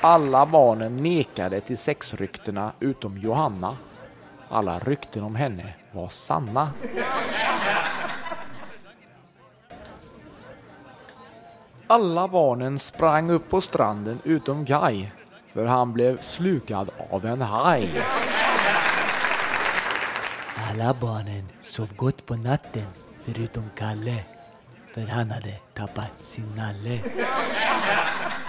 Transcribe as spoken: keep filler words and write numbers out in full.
Alla barnen nekade till sexryktena utom Johanna. Alla rykten om henne var sanna. Alla barnen sprang upp på stranden utom Guy, för han blev slukad av en haj. Alla barnen sov gott på natten förutom Kalle, för han hade tappat sin nalle.